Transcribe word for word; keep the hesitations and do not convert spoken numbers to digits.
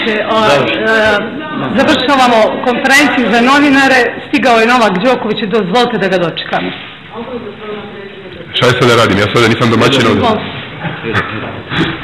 predsjedniče, završavamo konferenciju za novinare, stigao je Novak Đoković i dozvolite da ga dočekamo. Šta je sada radim? Ja sada nisam domaćin ovdje.